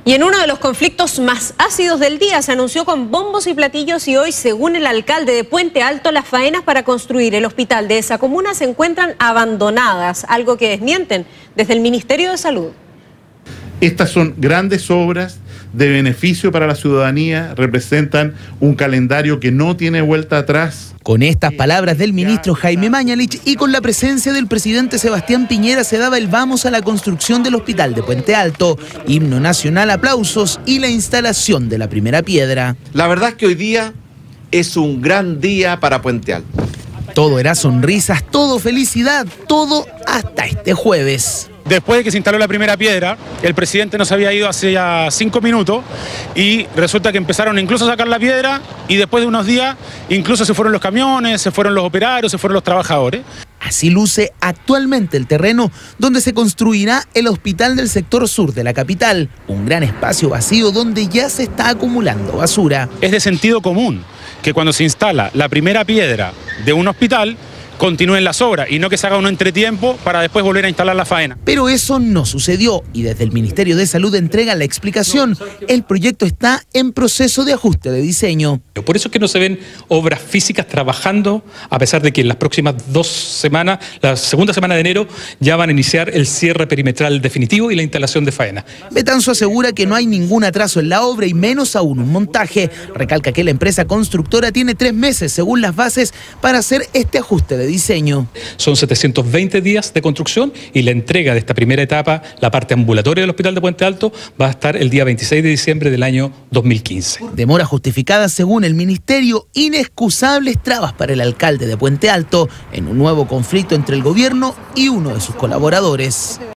Y en uno de los conflictos más ácidos del día se anunció con bombos y platillos y hoy, según el alcalde de Puente Alto, las faenas para construir el hospital de esa comuna se encuentran abandonadas, algo que desmienten desde el Ministerio de Salud. Estas son grandes obras de beneficio para la ciudadanía, representan un calendario que no tiene vuelta atrás. Con estas palabras del ministro Jaime Mañalich y con la presencia del presidente Sebastián Piñera se daba el vamos a la construcción del hospital de Puente Alto, himno nacional, aplausos y la instalación de la primera piedra. La verdad es que hoy día es un gran día para Puente Alto. Todo era sonrisas, todo felicidad, todo hasta este jueves. Después de que se instaló la primera piedra, el presidente nos había ido hace ya 5 minutos y resulta que empezaron incluso a sacar la piedra y después de unos días incluso se fueron los camiones, se fueron los operarios, se fueron los trabajadores. Así luce actualmente el terreno donde se construirá el hospital del sector sur de la capital, un gran espacio vacío donde ya se está acumulando basura. Es de sentido común que cuando se instala la primera piedra de un hospital, continúen las obras y no que se haga un entretiempo para después volver a instalar la faena. Pero eso no sucedió y desde el Ministerio de Salud entregan la explicación. El proyecto está en proceso de ajuste de diseño. Por eso es que no se ven obras físicas trabajando, a pesar de que en las próximas 2 semanas, la segunda semana de enero, ya van a iniciar el cierre perimetral definitivo y la instalación de faena. Betanzo asegura que no hay ningún atraso en la obra y menos aún un montaje. Recalca que la empresa constructora tiene 3 meses, según las bases, para hacer este ajuste de diseño. Son 720 días de construcción y la entrega de esta primera etapa, la parte ambulatoria del Hospital de Puente Alto, va a estar el día 26 de diciembre del año 2015. Demora justificada según el Ministerio, inexcusables trabas para el alcalde de Puente Alto en un nuevo conflicto entre el gobierno y uno de sus colaboradores.